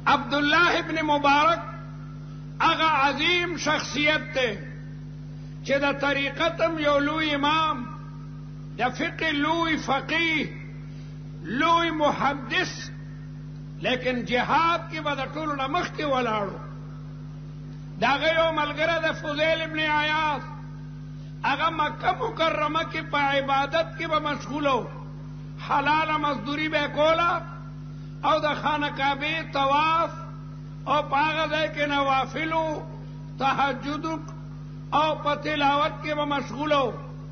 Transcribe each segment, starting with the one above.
عبدالله ابن مبارک هغه عظیم شخصیت دی چې د طریقتم یو لوی امام، د فقه لوی فقیه، لوی محدث، لیکن جهاد کې به د ټولو نه مخکې ولاړو. د هغه یو ملګری د فضیل ابن عیاض، هغه مکه مکرمه کې په عبادت کې به مشغولو، حلاله مزدوري به کوله او د خانه کعبې طواف او په هغه ځای کې نوافلو، تهجد او په تلاوت کې به مشغولو.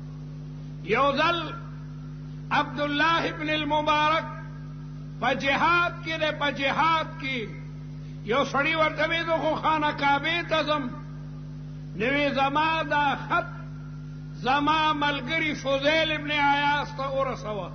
یو ځل عبدالله ابن المبارک په جهاد کې دی، په جهاد کې یو سړي ورته وی زه خو خانه کعبې ته ځم، نو زما دا خط زما ملګري فضیل ابن عیاض ته ورسوه.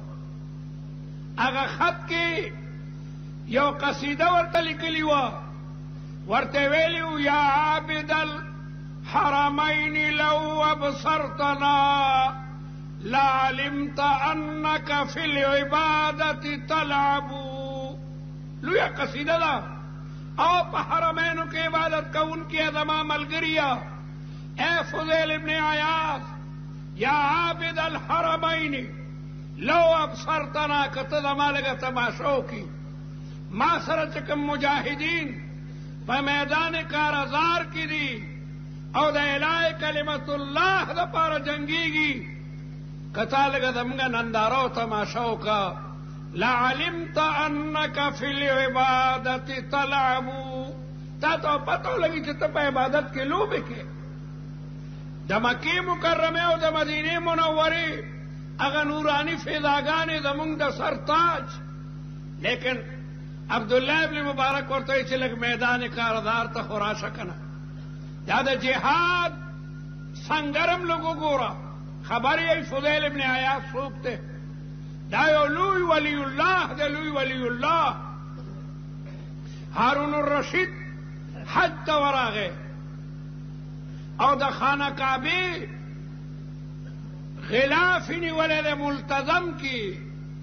هغه خط کې یو قصیده ورته لیکلې وه، ورته ویلي و یا عابد الحرمین لو ابصرتنا لعلمت انك في العبادة تلعب. لویه قصیده ده او په حرمینو کې عبادت کوونکې زما ملګریا اے فضیل ابن عیاض، یا عابد الحرمین لو ابصرتنا، که ته زما لږه تماشا وکړي ما سره چې کوم مجاهدین په میدان کارزار کې دي او د الهی کلمت الله دپاره جنګېږي، که تا لږه زموږه ننداره او تماشا وکړه لعلمت انک فی العبادة تلعب، تا ته پته ولګي چې ته په عبادت کې لوبې کې. د مکې مکرمې او د مدینې منورې هغه نوراني فضاګانې زموږ د سر تاج، لیکن عبدالله ابن مبارک ورته وایي چې لږ میدان کارزار ته خو راشه که نه، دا د جهاد سنګرم لږ وګوره. خبر یې فضیل ابن عیاض څوک دی؟ دا یو لوی ولی الله دی، لوی ولی الله. هارون الرشید حج ته ورغی او د خانه کعبې غلاف یې نیولی دی ملتزم کې.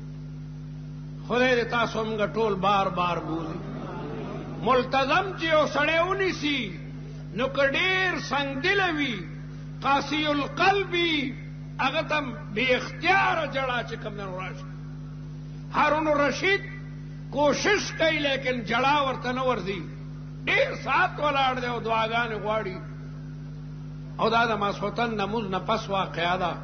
خدای دې تاسو موږ ټول بار بار بولي. ملتزم چې یو سړی ونیسي نو که ډېر سنګدله وي، قاسي القلب وي، هغه ته بې اختیاره جړه چې کوم دن راشي. هارون الرشید کوشش کوي لیکن جړه ورته نه ورځي، ډېر ساعت ولاړ دی او دعاګانې غواړي. او دا د ماسخوتن لمونځ نه پس واقعه ده.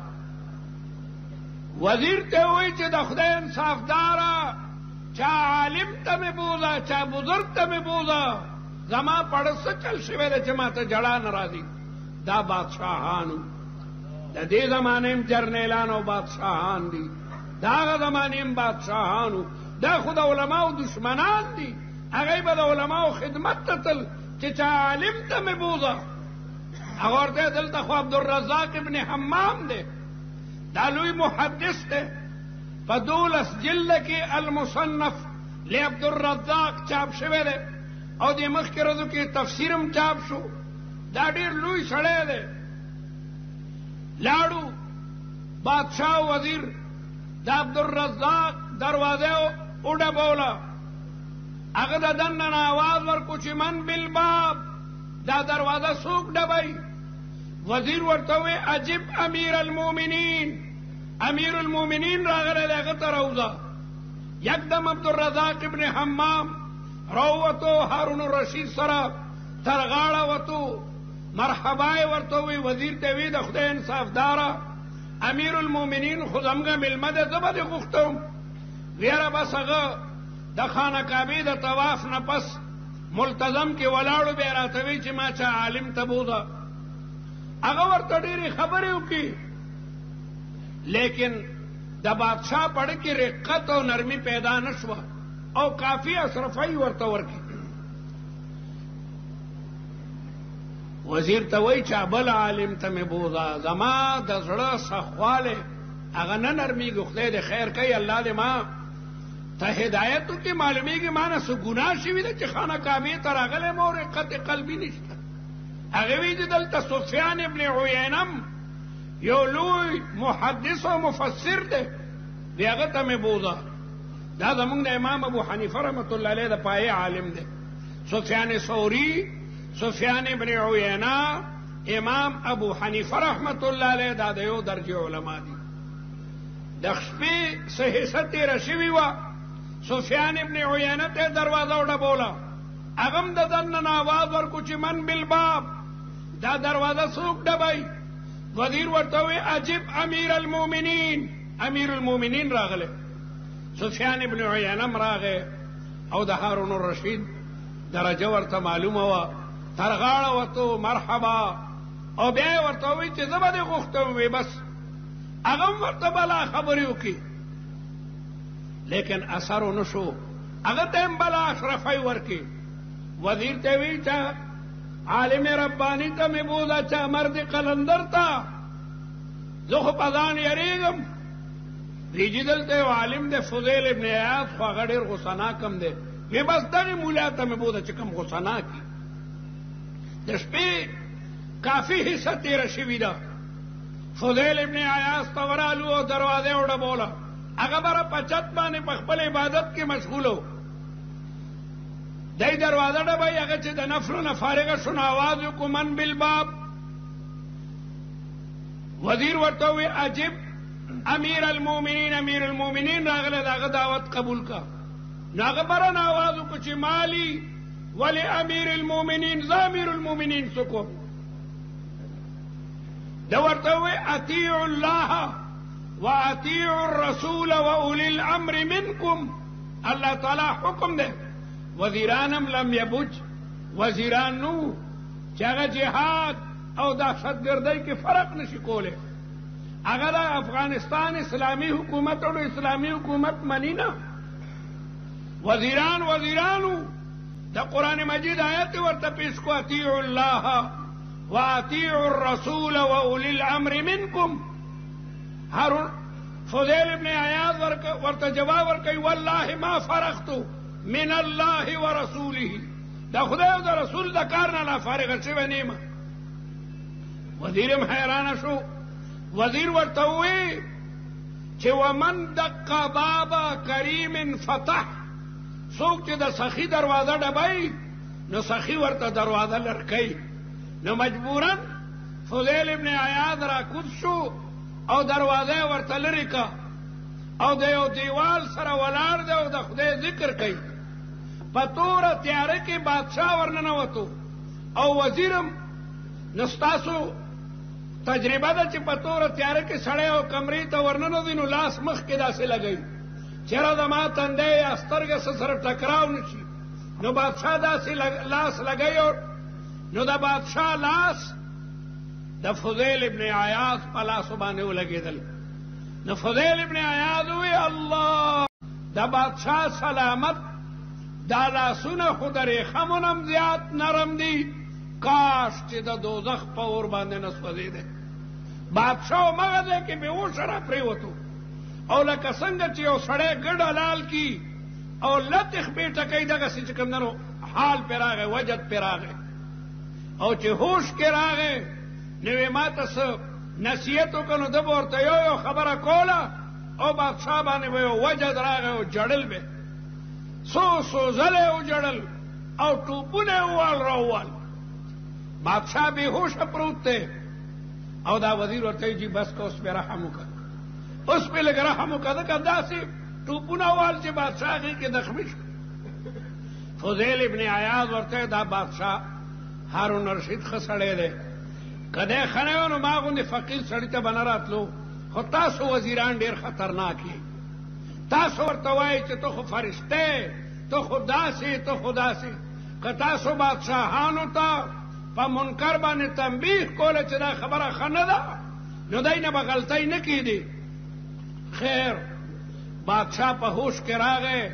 وزیر ته وایي چې د خدای انصافداره چا عالم ته مې بوزه، چا بزرگ ته مې بوزه، زما پړه څه چل شوی دی چې ما ته جړه نه راځي. دا بادشاهانو د دې زمانې هم جرنیلان او بادشاهان دي، د هغه زمانې هم بادشاهانو. دا خو د علماو دشمنان دي، هغوی به د علماو خدمت ته تل چې چا عالم ته مې بوزه. هغه ورته دلته خو عبدالرزاق ابن حمام دی، دا لوی محدث دی، په 12 جلد کې المصنف لعبدالرزاق چاپ شوی دی او د مخکې ورځو کې تفسیر هم چاپ شو. دا ډېر لوی سړی دی. لاړو بادشاہ وزیر د عبدالرزاق دروازه وډبوله، هغه د دننه آواز ورکړو چې من بالباب، دا دروازه څوک ډبوي؟ وزیر ورته ووی عجب امیر المؤمنین، امیر المؤمنین راغلی دی، هغه ته راوځه. یکدم عبدالرزاق ابن حمام راووتو، هارون الرشید سره تر غاړه وتو، مرحبا یې ورته ووی. وزیر ته وی د خدای انصافداره امیر المؤمنین خو زموږه مېلمه دی، زه به دې غوښتم. ویره بس هغه د خانه کعبې د طواف نه پس ملتزم کې ولاړو، بیا راته وی چې ما چا عالم ته بوزه. هغه ورته ډېرې خبرې وکړي، لیکن د بادشاہ پړه کې رقت او نرمي پیدا نه شوه او کافي اصرفی ورته ورکړي. وزیر ته وایي چې بل عالم ته مې بوزه، زما د زړه سخوالی هغه نه نرمېږي. خدای دې خیر کوي، الله دې ما ته هدایت وکړي. معلومېږي ما نه څه ګناه شوي ده چې خانه کعبې ته راغلی یم او رقت قلبي نشته. هغه وی چې دلته سفیان ابن عیینم یو لوی محدث او مفسر دی، دی هغه ته مې بوزه. دا زمونږ د امام ابو حنیفه رحمت الله علیه د پایې عالم دی. سفیان ثوری، سفیان ابن عیینہ، امام ابو حنیفه رحمت الله علیه دا د یو درجه علما دي. د شپې څه حصه تېره شوې وه، سفیان ابن عیینه ته دروازه وډبوله، هغه هم د دننه نه آواز ورکړو چې من بالباب، دا دروازه څوک ډبوي؟ وزیر ورته ووی عجب امیر المؤمنین، امیر المؤمنین راغلی. سفیان ابن عیینه هم راغی او د هارون الرشید درجه ورته معلومه وه، تر غاړه ورته مرحبا، او بیا یې ورته ووی چې زه به دې غوښتم وی بس هغه هم ورته بلا خبرې وکړي، لیکن اثر ونه شو، هغه ته هم بلا اشرفی ورکړي. وزیر ته وی چې عالم ربانی ته مې بوزه چې مرد قلندر ته زه خو په ځان یریږم. ویجي دلته یو عالم دی فضیل ابن عیاض، خو هغه ډېر غصناک هم دی. وی بس دغې مولا ته مې بوزه چې کوم غصناک وي. د شپې کافي حصه تېره شوې ده، فضیل ابن عیاض ته ورالو او دروازه یې وډبوله، هغه بره په چت باندې په خپل عبادت کې مشغول و. دی دروازه ډبوي، هغه چې د نفلو نه فارغه شو نو آواز وکړو من بالباب. وزیر ورته ووی عجب امیر المؤمنین، امیر المؤمنین راغلی، د هغه دعوت قبول کا. نو هغه بره نه آواز وکړو چې مالی ولی امیر المؤمنین، زه امیر المؤمنین څوک وم؟ ده ورته ووی اطیعوا الله واطیعوا الرسول واولی الامر منکم، الله تعالی حکم ده. وزیرانم لم یبج، وزیران نو چې هغه جهاد او دهشتګردۍ کې فرق نشي کولی. هغه د افغانستان اسلامي حکومت او اسلامي حکومت منی نه. وزیرانو د قرآن مجید آیت ورته پیش کو اطیعوا الله واطیعوا الرسول واولی الامر منکم. هارون فضیل ابن عیاض ورته جواب ورکوي والله ما فرغت من الله ورسوله، دا خدای او د رسول د کار نه لا فارغه شوی نه یم. وزیر هم حیرانه شو. وزیر ورته ووی چې ومن دق باب کریم فتح، څوک چې د سخي دروازه ډبوي نو سخي ورته دروازه لړکوي. نو مجبورا فضیل ابن عیاض راکوز شو او دروازه یې ورته لرې که، او د یو دیوال سره ولاړ دی او د خدای ذکر کوي. په توره تیاره کې بادشاه ورننوتو او وزیرم. نو ستاسو تجربه ده چې په توره تیاره کې سړی او کمرې ته ورننوځي نو لاس مخکې داسې لګوي چېرې زما تندی یا سترګه څه سره ټکراو نه شي. نو بادشاه داسې لاس لګوي، نو د بادشاه لاس د فضیل ابن عیاض په لاسو باندې ولګېدل. نو فضیل ابن عیاض ووی الله د بادشاه سلامت، دا لاسونه خو د ریخمو نه هم زیات نرم دي، کاش چې د دوزخ په اور باندې نه سوځېدی. بادشاه همغه ځای کې بېهوشه را پرېوتو، او لکه څنګه چې یو سړی ګډ حلال کي او لطخ بیټه کوي دغسې چې کوم دنو حال پې راغی، وجد پې راغی. او چې هوش کې راغی نو یې ما ته څه نصیحت وکړ، نو ده به ورته یو خبره کوله او بادشاه باندې به یو وجد راغی او جړل به څو ځله یې وجړل او ټوپونه یې ووال راووال. بادشاه بېهوشه پروت دی او دا وزیر ورته وایي جي بس که اوس پې رحم وکړه، اوس پې لږ رحم وکړه، ځکه داسې ټوپونه ووال چې بادشاه هغې کې زخمي شو. فضیل ابن عیاض ورته دا بادشاه هارون رشید ښه سړی دی، که دی ښه نه وی نو ما غوندې فقیر سړي ته به نه راتلو، خو تاسو وزیران ډېر خطرناک یې. تاسو ورته وایئ چې ته خو فرشته، ته خو داسې، ته خو داسې. که تاسو بادشاهانو ته په منکر باندې تنبیه کوله چې دا خبره ښه نه ده نو دی نه به غلطۍ نه کېدې. خیر بادشاه په هوش کې راغی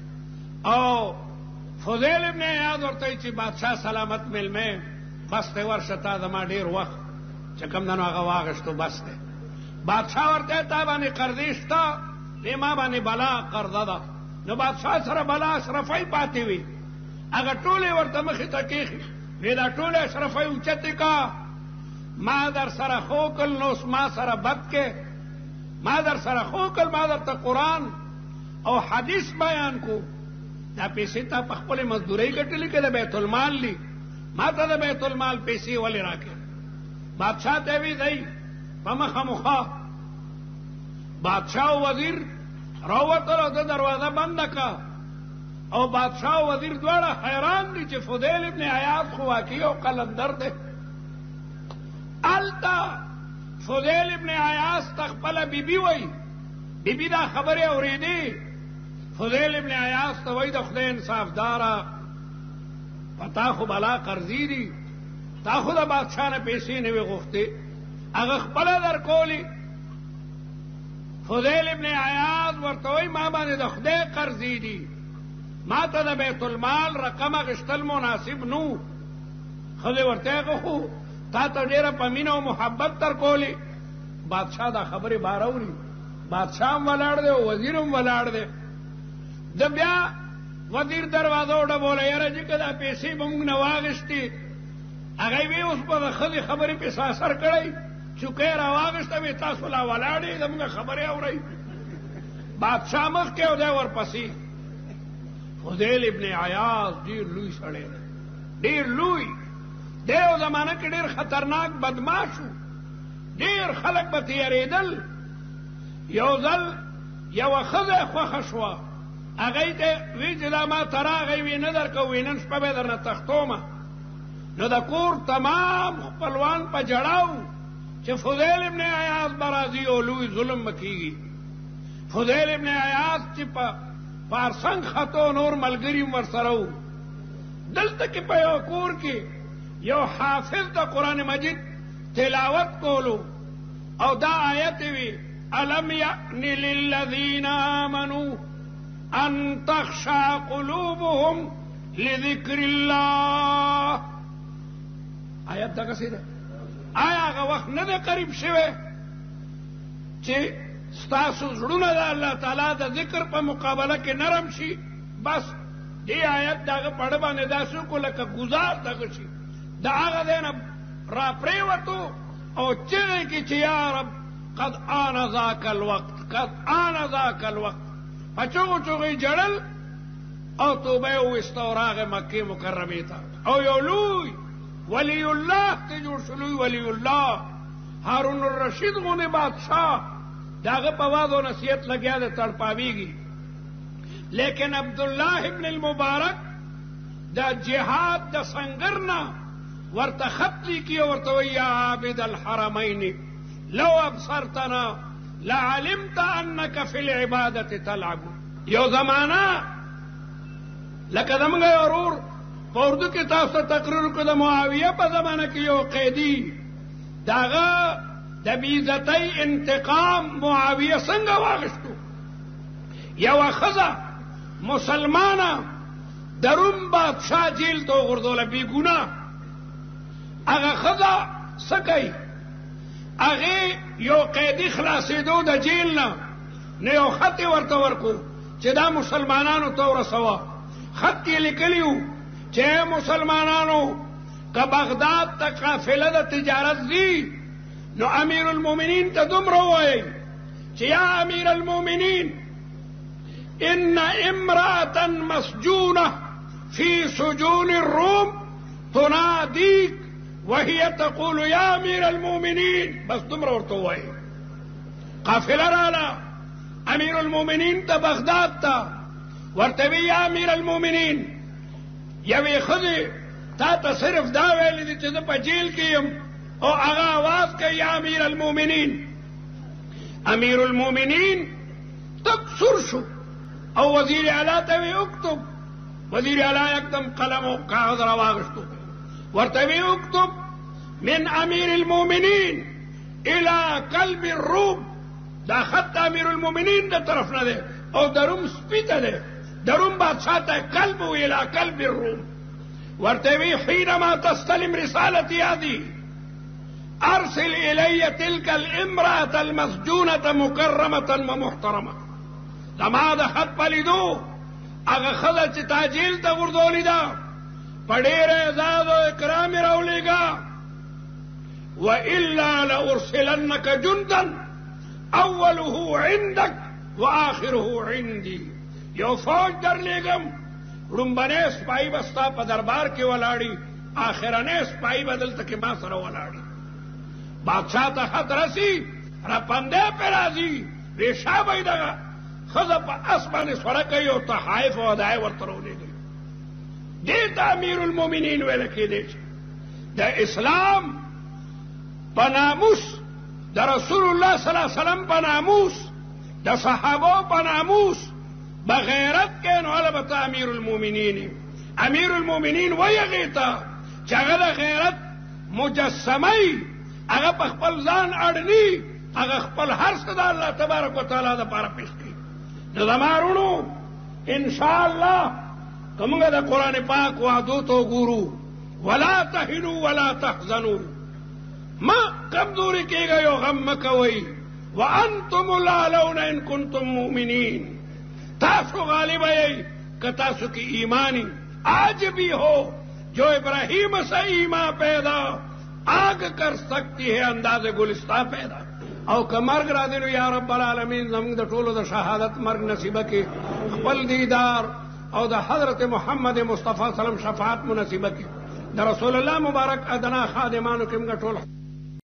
او فضیل ابن عیاض ورته وایي چې بادشاه سلامت مېلمه بس دی، ورشه تا زما ډېر وخت چې کوم دنو هغه واغېشتو بس دی. بادشاه ورته تا باندې قرضې شته، دې ما باندې بلا قرضه ده. نو بادشاه سره بلا اشرفۍ پاتې وي، هغه ټولې ورته مخې ته کېښي، وی دا ټولې اشرفۍ اوچتې کا، ما در سره ښه کړل نو اوس ما سره بد کې، ما در سره ښه کړل، ما درته قرآن او حدیث بیان کو، دا پیسې تا په خپل مزدورۍ ګټلې کې د بیت المال لی ما ته د بیت المال پیسې ولې راکې بادشاہ ته وی دی په مخه مخه بادشاہ او وزیر راووتل د دروازه بنده کا او بادشاہ او وزیر دواړه حیران دي چې فضیل ابن عیاض خو واقعي او قلندر دی التا فضیل ابن عیاض تخپل بیبي وای بیبي دا خبره اورېدې فضیل ابن عیاض ته وای د خدای انصاف دارا پتا خو بلا قرضی دي تا خو د بادشاہ نه پیسې نه وي غوښتې هغه خپل درکولي فضیل ابن عیاض ورته وای ما باندې د خدای قرضی دي ما ته د بیت المال رقم غشتل مناسب نو خله ورته خو تا ته ډیره په مینه او محبت درکولي بادشاہ دا خبره باراوري بادشاہ هم ولاړ دی او وزیر هم ولاړ دی د بیا وزیر دروازه وډبوله یاره چې که دا پیسې به موږ نه واغېستې هغه وی اوس به د ښځې خبرې پې اثر کړی چوکۍ را واغېسته وې تاسو لا ولاړې زموږ خبرې اورئ بادشاہ مخکې او دی ورپسې فضیل ابن عیاض ډېر لوی سړی دی ډېر لوی دی یو زمانه کې ډېر خطرناک بدماش و ډېر خلک به تېرېدل یو ځل یوه ښځه خوښه شوه هغې ته وی چې دا ما ته راغی وی نه درکوو وی نن شپه به درنه تښتومه نو د کور تمام خپلوان په جړاو چې فضیل ابن عیاض به راځي او لوی ظلم به کېږي فضیل ابن عیاض چې په پارسنګ خطو نور ملګري هم ورسره وو دلته کې په یو کور کې یو حافظ د قرآن مجید تلاوت کولو او دا آیت وی الم یأن للذین آمنوا ان تخشع قلوبهم لذکر الله آیت دغه څه ده آیا هغه وخت نه دی قریب شوی چې ستاسو زړونه د الله تعالی د ذکر په مقابله کې نرم شي بس دې آیت دغه پړه باندې داسې وکړو لکه ګزار دغه شي د هغه ځای نه راپرېوتو او چغې کې چې یا رب قد آن ذاک الوقت قد آن ذاک الوقت په چغو چغو یې جړل او توبه یې وویسته او راغی مکې مکرمې ته او یو لوی ولی الله ته جوړ شو لوی ولی الله هارون الرشید غوندې بادشاہ د هغه په واز او نصیحت لګیا دی تړپاویږي لیکن عبدالله ابن المبارک دا جهاد د سنگر نه ورته خط لیکي او ورته وایي یا عابد الحرمین لو ابصرتنا لعلمت انك في العباده تلعب یو زمانہ لکه زموږ یو ورور په اردو کې تاسو ته تقریر وکړو د معاویه په زمانه کې یو قیدي د هغه د بېعزتۍ انتقام معاویه څنګه واخیستو یوه ښځه مسلمانه د روم بادشاه جیل ته وغورځوله بېګناه هغه ښځه څه کوي هغې یو قیدي خلاصېدو د جیل نه یو خط یې ورته ورکړو چې دا مسلمانانو ته ورسوه خط کې لیکلي وو چې مسلمانانو که بغداد ته قافله د تجارت ځي نو امیر المؤمنین ته دومره ووایئ چې یا امیر المؤمنین ان امرأة مسجونة في سجون الروم تناديك وهي تقول يا امیر المؤمنین بس دومره ورته ووایئ قافله راله امیر المؤمنین ته بغداد ته ورته وی یا امیر المؤمنین یوې ښځې تا ته صرف دا ویلي دي چې زه په جیل کې یم او هغه آواز کوي یا امیر المؤمنین امیر المؤمنین تک سر شو او وزیر اعلی ته وی اکتب وزیر اعلی یکدم قلم او کاغذ را واغشتو ورته وی اکتب من امیر المؤمنین الى قلب الروم دا خط امیر المؤمنین د طرف نه دی او د روم سپي ته دی د روم بادشاہ ته قلب الى قلب الروم ورته وی حينما تستلم رسالتي هذه ارسل الي تلك الامرأة المسجونة مكرمة ومحترمة زما د خط په لیدو هغه ښځه چې تا جیل ته غورځولې ده په ډېر اعزاز او اکرام یې راولېږه والا لارسلنك جندا اوله عندك واخره عندي یو فوج درلېږم ړومبنی سپایي به ستا په دربار کې ولاړي، آخرنی سپایي به دلته کې ما سره ولاړي. بادشاه ته خط رسي، رپندی پې راځي، ریشا به یې دغه ښځه په اس باندې سوړه کوي او تحائف او هدایې ورته راولېږي. دې ته امیرالمؤمنین ویل کېدی شي. د اسلام په ناموس، د رسول الله صلی الله علیه وسلم په ناموس، د صحابو په ناموس بغیرت کې نو البته امیرالمؤمنین. امیرالمؤمنین وایي هغې ته چې هغه د غیرت مجسمه یي، هغه په خپل ځان اړني، هغه خپل هر څه د الله تبارک وتعالی دپاره پیش کوي. نو زما وروڼو انشاءالله که موږ د قرآن پاک وعدو ته وګورو، ولا تهنوا ولا تحزنوا، ما کمزوري کېږئ او غم مه کوئ، وانتم الاعلون ان کنتم مؤمنین، تاسو غالب یئ که تاسو کې ایمانی. آج بھی ہو جو ابراہیم سے ایمان پیدا، آگ کر سکتی ہے انداز گلستہ پیدا. او که مرگ را دینو یا رب العالمین زمونږ د ټولو د شهادت مرگ نصیبه کې، خپل دیدار او د حضرت محمد مصطفی صلی الله علیه وسلم شفاعت مو نصیبه کې، د رسول الله مبارک ادنا خادمانو کې موږ ټول